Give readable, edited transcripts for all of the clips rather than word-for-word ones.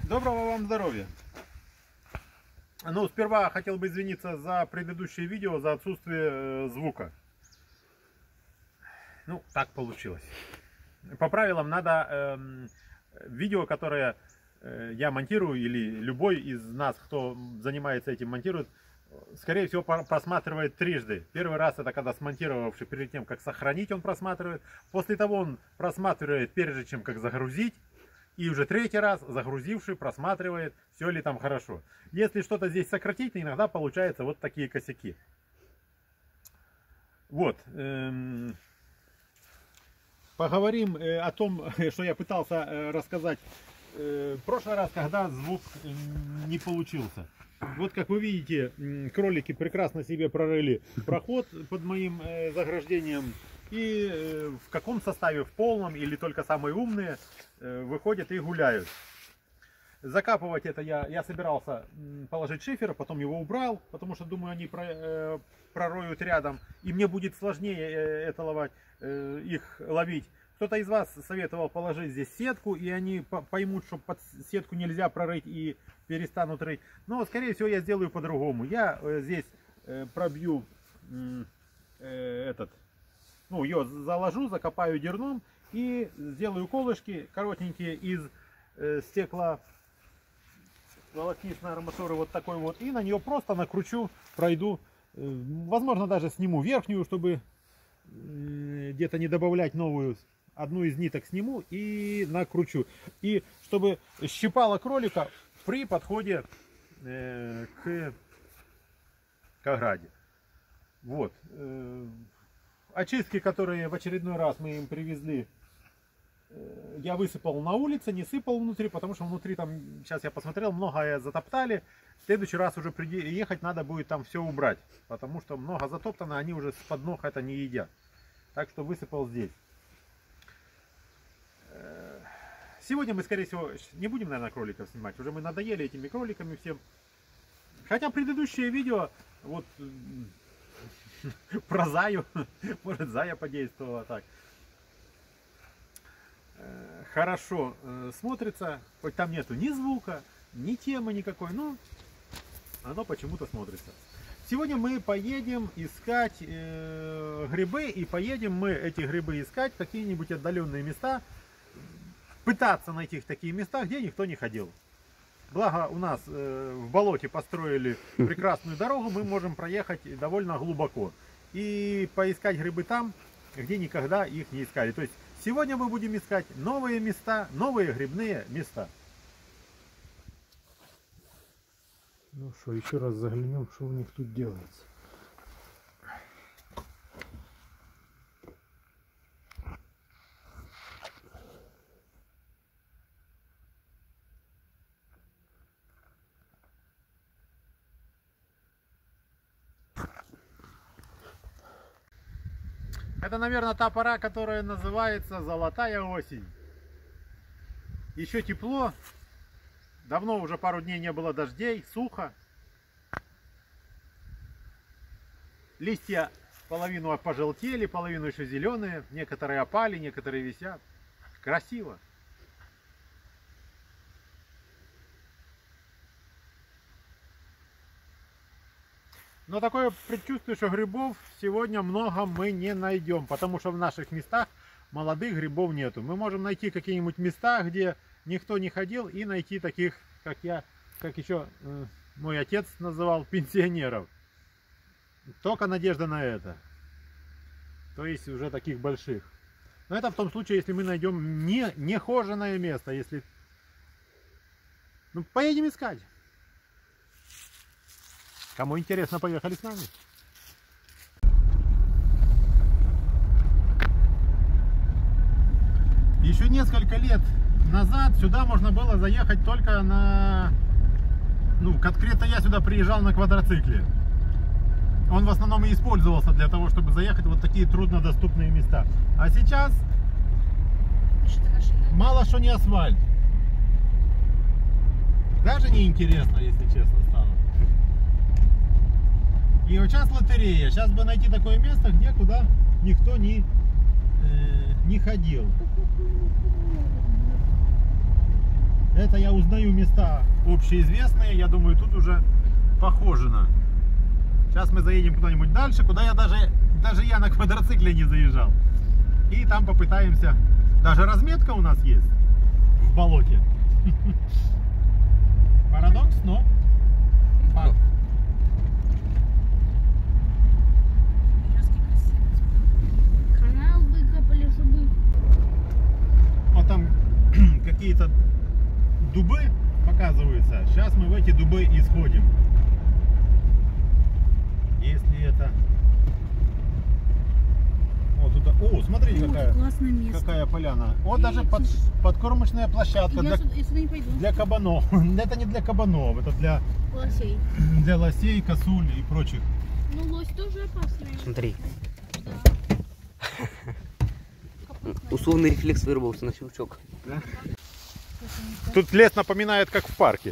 Доброго вам здоровья! Ну, сперва хотел бы извиниться за предыдущее видео, за отсутствие звука. Ну, так получилось. По правилам надо видео, которое я монтирую, или любой из нас, кто занимается этим, монтирует, скорее всего, просматривает трижды. Первый раз это когда смонтировавший, перед тем, как сохранить, он просматривает. После того он просматривает, прежде чем как загрузить. И уже третий раз загрузивший просматривает, все ли там хорошо. Если что-то здесь сократить, иногда получаются вот такие косяки. Вот. Поговорим о том, что я пытался рассказать в прошлый раз, когда звук не получился. Вот как вы видите, кролики прекрасно себе прорыли проход под моим заграждением. И в каком составе, в полном или только самые умные, выходят и гуляют. Закапывать это я собирался положить шифер, потом его убрал, потому что думаю, они пророют рядом. И мне будет сложнее их ловить. Кто-то из вас советовал положить здесь сетку, и они поймут, что под сетку нельзя прорыть и перестанут рыть. Но, скорее всего, я сделаю по-другому. Я здесь пробью ее заложу, закопаю дерном и сделаю колышки коротенькие из стекла волокнистой арматуры, вот такой вот, и на нее просто накручу, пройду, возможно даже сниму верхнюю, чтобы где-то не добавлять новую, одну из ниток сниму и накручу, и чтобы щипало кролика при подходе к ограде. Вот. Очистки, которые в очередной раз мы им привезли, я высыпал на улице, не сыпал внутри, потому что внутри там, сейчас я посмотрел, многое затоптали. В следующий раз уже ехать надо будет там все убрать, потому что много затоптано, они уже с-под ног это не едят. Так что высыпал здесь. Сегодня мы, скорее всего, не будем, наверное, кроликов снимать. Уже мы надоели этими кроликами всем. Хотя предыдущее видео, вот... про Заю, может Зая подействовала так. Хорошо смотрится, хоть там нету ни звука, ни темы никакой, но оно почему-то смотрится. Сегодня мы поедем искать грибы, и поедем мы эти грибы искать в какие-нибудь отдаленные места, пытаться найти такие места, где никто не ходил. Благо у нас в болоте построили прекрасную дорогу, мы можем проехать довольно глубоко и поискать грибы там, где никогда их не искали. То есть сегодня мы будем искать новые места, новые грибные места. Ну что, еще раз заглянем, что у них тут делается. Это, наверное, та пора, которая называется золотая осень. Еще тепло. Давно уже пару дней не было дождей, сухо. Листья половину пожелтели, половину еще зеленые. Некоторые опали, некоторые висят. Красиво. Но такое предчувствие, что грибов сегодня много мы не найдем, потому что в наших местах молодых грибов нету. Мы можем найти какие-нибудь места, где никто не ходил, и найти таких, как еще мой отец называл, пенсионеров. Только надежда на это. То есть уже таких больших. Но это в том случае, если мы найдем нехоженное место. Если... Ну, поедем искать. Кому интересно, поехали с нами. Еще несколько лет назад сюда можно было заехать только на... Ну, конкретно я сюда приезжал на квадроцикле. Он в основном и использовался для того, чтобы заехать в вот такие труднодоступные места. А сейчас мало что не асфальт. Даже не интересно, если честно стало. И вот сейчас лотерея. Сейчас бы найти такое место, куда никто не ходил. Это я узнаю места общеизвестные. Я думаю, тут уже похоже на. Сейчас мы заедем куда-нибудь дальше, куда я даже я на квадроцикле не заезжал. И там попытаемся. Даже разметка у нас есть в болоте. Парадокс, но факт. Канал выкопали, чтобы... Вот там какие-то дубы показываются. Сейчас мы в эти дубы и сходим. Если это... Вот туда... О, смотрите, Классное место. какая поляна. Вот даже подкормочная площадка Я сюда не пойду. для кабанов. Это не для кабанов, это Лосей. для лосей, косуль и прочих. Ну, лось тоже опасный. Смотри. Да. Условный рефлекс вырвался на щелчок. Тут лес напоминает, как в парке.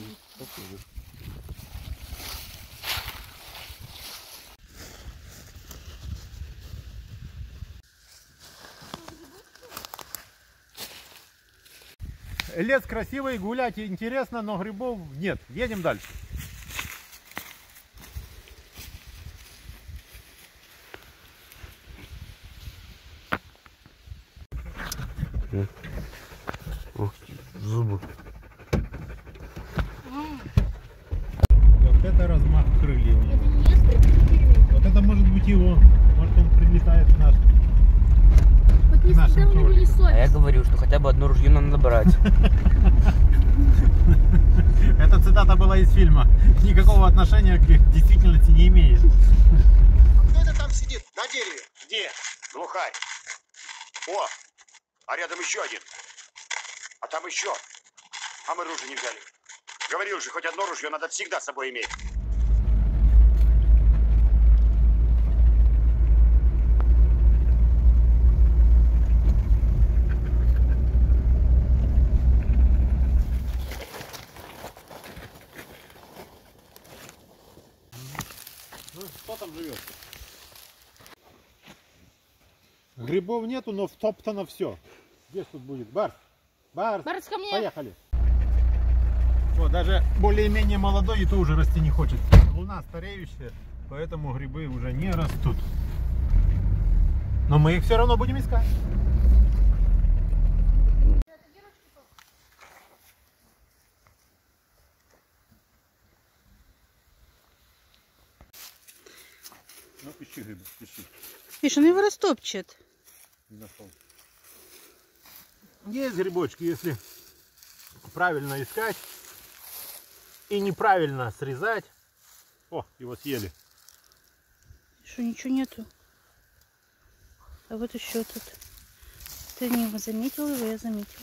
Лес красивый, гулять интересно, но грибов нет. Едем дальше. О, зубы. Вот это размах крыльев. Это не несколько деревьев. Вот это может быть его. Может он прилетает в наш. Вот не Нашим всегда у него не кроликам. А я совесть. говорю, что хотя бы одно ружье надо брать. Эта цитата была из фильма. Никакого отношения к действительности не имеет. Кто это там сидит на дереве? Где? Глухарь. О, а рядом еще один. А там еще. А мы ружье не взяли. Говорил же, хоть одно ружье надо всегда с собой иметь. Ну, кто там живет? Грибов нету, но втоптано все. Где ж тут будет? Барс! Барс! Барс, ко мне. Поехали! Вот, даже более-менее молодой и то уже расти не хочет. Луна стареющая, поэтому грибы уже не растут. Но мы их все равно будем искать. Ну, ищи грибы, ищи. Видишь, он его растопчет. Не нашел. Есть грибочки, если правильно искать и неправильно срезать. О, его съели. Что, ничего нету? А вот еще тут. Ты не его заметил, его я заметила.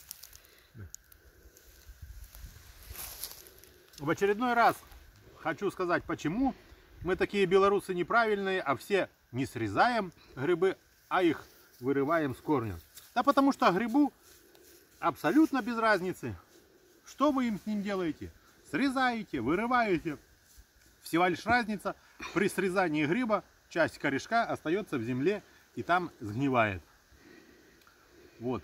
В очередной раз хочу сказать, почему мы такие белорусы неправильные, а все не срезаем грибы, а их вырываем с корня. Да потому что грибу абсолютно без разницы, что вы им с ним делаете. Срезаете, вырываете. Всего лишь разница, при срезании гриба часть корешка остается в земле и там сгнивает. Вот.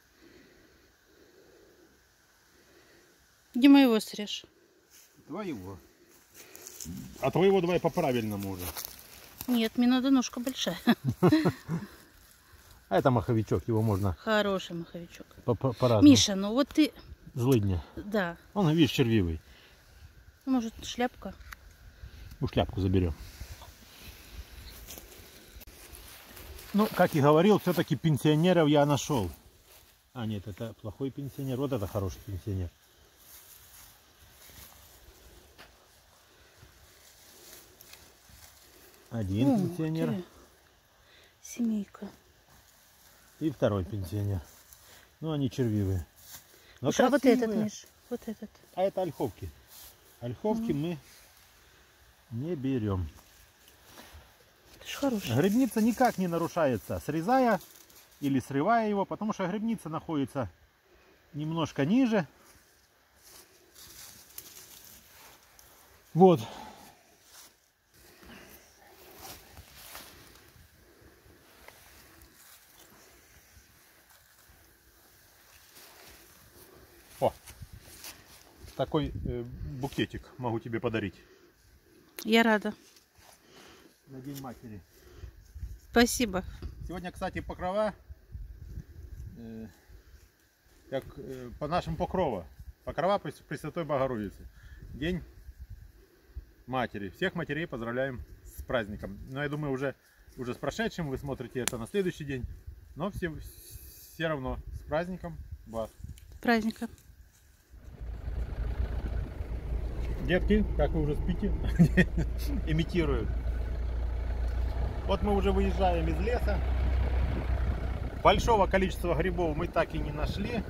Где моего срежь? Твоего. А твоего давай по-правильному уже. Нет, мне надо ножка большая. А это маховичок, его можно Хороший маховичок. по-разному. Миша, ну вот ты... Злыдня. Да. Он, видишь, червивый. Может, шляпка? Ну, шляпку заберем. Ну, как и говорил, все-таки пенсионеров я нашел. А, нет, это плохой пенсионер. Вот это хороший пенсионер. Один Ух пенсионер ты. Семейка. и второй пенсионер. Ну, они червивые. Но Слушай, а вот красивые. этот, Миш, вот этот. А это ольховки. Ольховки мы не берем. Ты ж хороший. Грибница никак не нарушается, срезая или срывая его, потому что грибница находится немножко ниже. Вот. О, такой букетик могу тебе подарить. Я рада. На День матери. Спасибо. Сегодня, кстати, Покрова, как по нашему Покрова. Покрова Пресвятой Богородицы. День матери. Всех матерей поздравляем с праздником. Но я думаю, уже с прошедшим вы смотрите это на следующий день. Но все равно с праздником вас. Праздника. Детки, как вы уже спите? Имитируют. Вот мы уже выезжаем из леса. Большого количества грибов мы так и не нашли.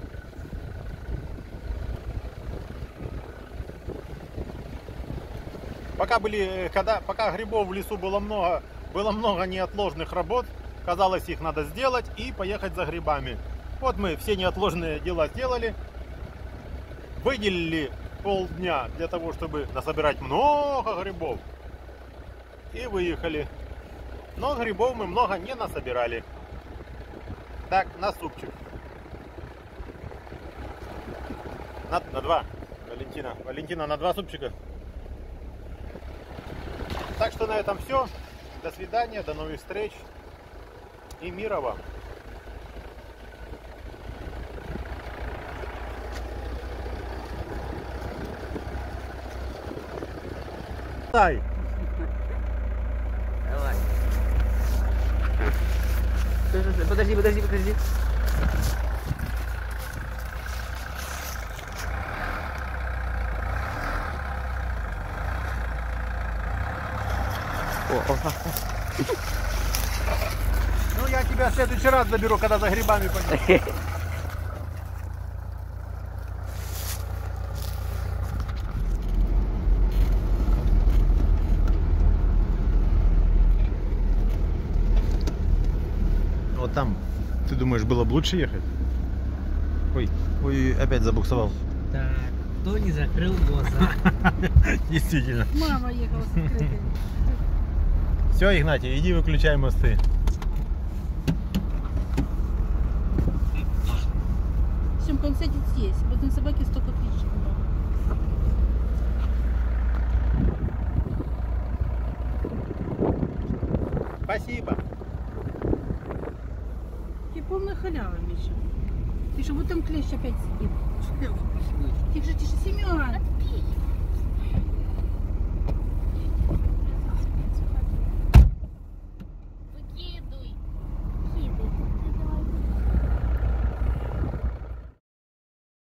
Пока грибов в лесу было много неотложных работ. Казалось, их надо сделать и поехать за грибами. Вот мы все неотложные дела сделали. Выделили полдня для того, чтобы насобирать много грибов. И выехали. Но грибов мы много не насобирали. Так, на супчик. На 2. Валентина, на 2 супчика. Так что на этом все. До свидания, до новых встреч. И мира вам. Дай. Давай. Подожди. Ну я тебя в следующий раз заберу, когда за грибами пойдем. Вот там, ты думаешь, было бы лучше ехать? Ой, опять забуксовал. Так, кто не закрыл глаза? Действительно. Мама ехала с открытыми. Все, Игнатий, иди выключай мосты. Семка, он сядет здесь. Вот на собаке столько кличек много. Спасибо. И полная халява, Миша. Ты что, вот там клещ опять сидит. Тише, Семен.